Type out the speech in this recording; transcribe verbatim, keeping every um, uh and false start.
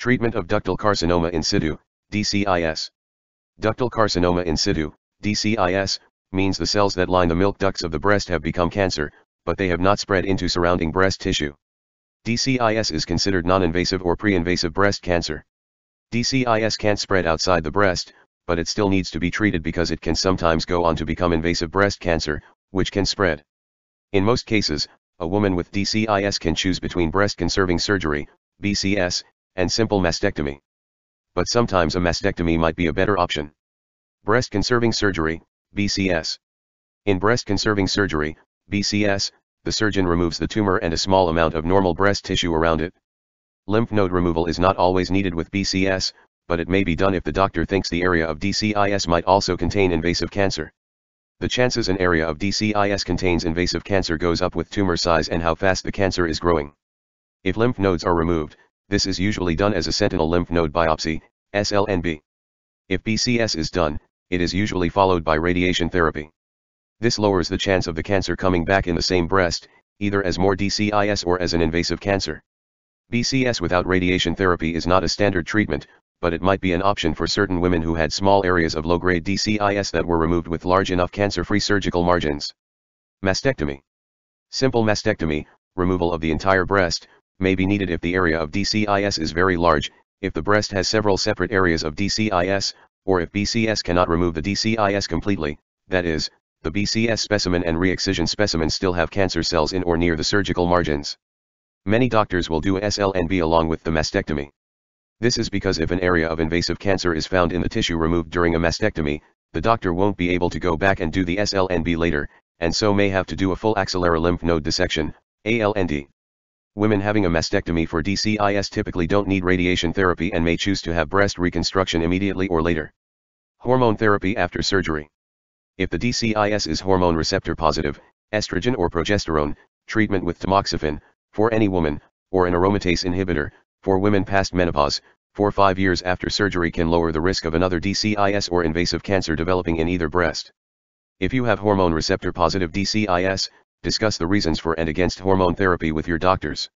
Treatment of ductal carcinoma in situ, D C I S. Ductal carcinoma in situ, D C I S, means the cells that line the milk ducts of the breast have become cancer, but they have not spread into surrounding breast tissue. D C I S is considered non-invasive or pre-invasive breast cancer. D C I S can't spread outside the breast, but it still needs to be treated because it can sometimes go on to become invasive breast cancer, which can spread. In most cases, a woman with D C I S can choose between breast-conserving surgery, B C S, and simple mastectomy. But sometimes a mastectomy might be a better option. Breast-conserving surgery, B C S. In breast-conserving surgery, B C S, the surgeon removes the tumor and a small amount of normal breast tissue around it. Lymph node removal is not always needed with B C S, but it may be done if the doctor thinks the area of D C I S might also contain invasive cancer. The chances an area of D C I S contains invasive cancer goes up with tumor size and how fast the cancer is growing. If lymph nodes are removed, this is usually done as a sentinel lymph node biopsy, S L N B. If B C S is done, it is usually followed by radiation therapy. This lowers the chance of the cancer coming back in the same breast, either as more D C I S or as an invasive cancer. B C S without radiation therapy is not a standard treatment, but it might be an option for certain women who had small areas of low-grade D C I S that were removed with large enough cancer-free surgical margins. Mastectomy. Simple mastectomy, removal of the entire breast, may be needed if the area of D C I S is very large, if the breast has several separate areas of D C I S, or if B C S cannot remove the D C I S completely, that is, the B C S specimen and re-excision specimen still have cancer cells in or near the surgical margins. Many doctors will do S L N B along with the mastectomy. This is because if an area of invasive cancer is found in the tissue removed during a mastectomy, the doctor won't be able to go back and do the S L N B later, and so may have to do a full axillary lymph node dissection, A L N D. Women having a mastectomy for D C I S typically don't need radiation therapy and may choose to have breast reconstruction immediately or later. Hormone therapy after surgery. If the D C I S is hormone receptor positive, estrogen or progesterone, treatment with tamoxifen, for any woman, or an aromatase inhibitor, for women past menopause, for five years after surgery can lower the risk of another D C I S or invasive cancer developing in either breast. If you have hormone receptor positive D C I S, discuss the reasons for and against hormone therapy with your doctors.